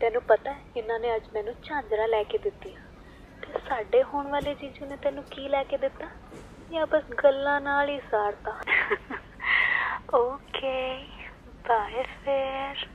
ਤੈਨੂੰ ਪਤਾ ਹੈ ਇਹਨਾਂ ਨੇ ਅੱਜ ਮੈਨੂੰ ਝਾਂਜਰਾਂ ਲੈ ਕੇ ਦਿੱਤੀਆਂ ਤੇ ਸਾਡੇ ਹੋਣ ਵਾਲੇ ਜੀਜੂ ਨੇ ਤੈਨੂੰ ਕੀ ਲੈ ਕੇ ਦਿੱਤਾ ਜਾਂ ਬਸ ਗੱਲਾਂ ਨਾਲ ਹੀ ਸਾਰਤਾ। ਓਕੇ ਬਾਏ ਫਿਰ।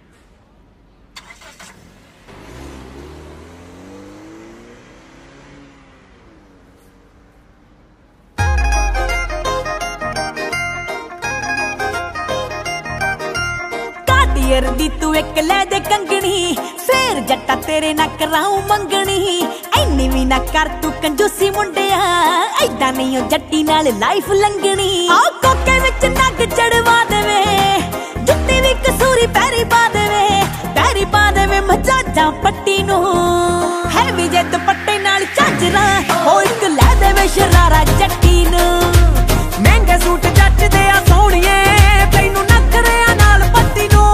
दी तू एक ले दे कंगनी फिर जट्टा तेरे ना कराऊं मंगनी इन्नी भी ना कर तू कंजूसी मुंडिया ऐदा नहीं हो जट्टी नाल लाइफ लंगनी आ कोके विच नग चढ़वा देवे जुत्ती भी कसूरी पैरी पा देवे मजाजा पट्टी नू है भी जे दुपट्टे नाल झांजरा ओ एक ले देवे शरारा जट्टी नू महंगे सूट जचदे आ सोहणिए तैनू नखरिया नाल पट्टी नू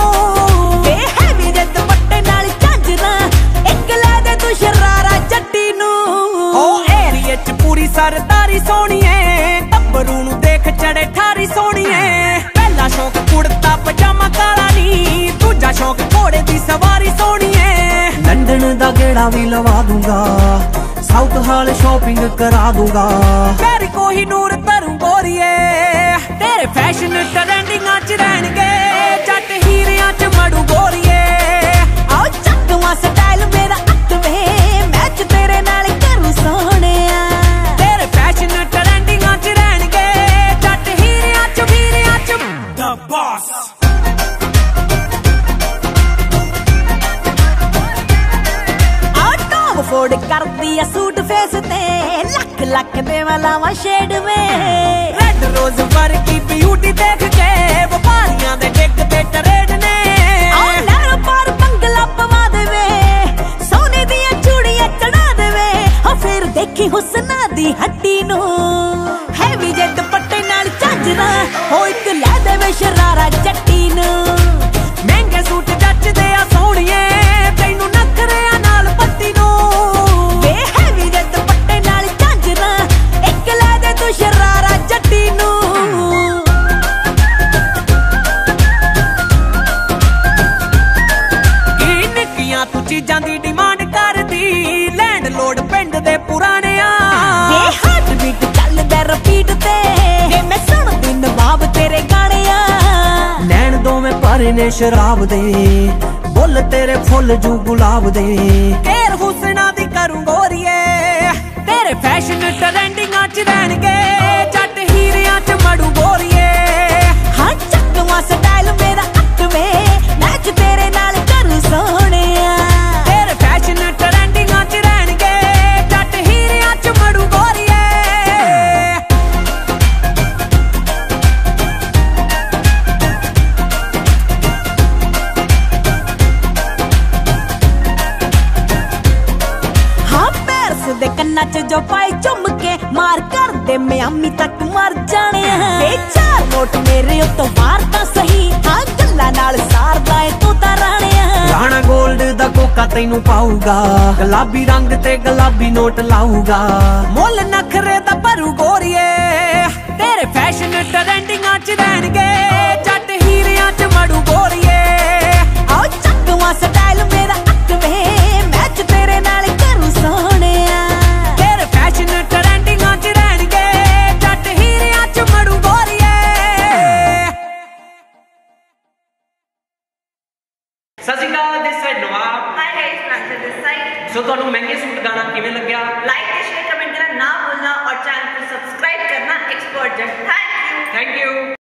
पूरी सरदारी सोहणीए टब्बरू नू देख चढ़े ठारी सोहणीए पहला शौक कुड़ता पजामा काला नी दूजा शौक घोड़े दी सवारी सोहणीए लंदन दा गेड़ा भी लवा दूंगा साउथ हाल शॉपिंग करा दूंगा तेरी कोहिनूर तरू गोरीए तेरे फैशन ट्रेंडिंगां च रहणगे जट हीरियां च मड़ू गोरीए आओ चकवा स्टाइल मेरा अटवे मैच तेरे नाल करूं सोहणिया फोड़ कर दिया सूट फेस ते लख लख दे वाला शेड में रेड रोज वर्गी ब्यूटी देख के व्यापारियां दे डिग ते ट्रेड ने लहर पार बंगला पवा देवे सोने दियां चूड़ियां चढ़ा देवे फिर देखी हुस्ना दी हड्डी नू है भी जे दुपट्टे नाल झांजरा हो एक ले देवे शरारा जट्टी नू महंगे सूट जचदे आ सोहणिए तैनू नखरिया नाल पट्टी नू शरारा जट्टी नू निक्कियां तू चीजां दी डिमांड करदी लैंड लोड पिंड दे पुराने हार्ट बीट चलदा रिपीट ते मैं सुनदी नवाब तेरे गाने नैन दोवें भरे ने शराब दे बुल तेरे फुल जू गुलाब दे केर हुसना दी करूं गोरीए तेरे फैशन ट्रेंडिंगां च रहणगे जट हीरियां च मड़ू गोरीए हां चकवा स्टाइल मेरा अटवे मैच तेरे नाल करूं सोहणिया तेरे फैशन ट्रेंडिंगां च रहणगे जट हीरियां च मड़ू गोरीए हां पैरस दे कन्ना च जो पाई चुम के मार कर दे मियामी तक मर जाने चार नोट मेरे उत्तों बाहर तां सही हां गल्लां नाल सारदा ए तू तां राणा गोल्ड दा कोका तैनू पाऊगा गुलाबी रंग ते गुलाबी नोट लाऊगा मुल नखरे दा भरू गोरीए तेरे फैशन ट्रेंडिंगां च रहणगे जट हीरियां च मड़ू गोरीए आओ चकवा स्टाइल मेरा अटवे मैच तेरे नाल करूं सोहणिया तेरे फैशन ट्रेंडिंगां च रहणगे जट हीरियां च मड़ू गोरीए। Sat Sri Akal this side Nawab. Hi guys Pranshal this side. So ਤੁਹਾਨੂੰ महंगे सूट गाना किवें लग्या लाइक ते शेयर कमेंट करना ना भूलना और चैनल को सब्सक्राइब करना एक्सपर्ट जट। Thank you.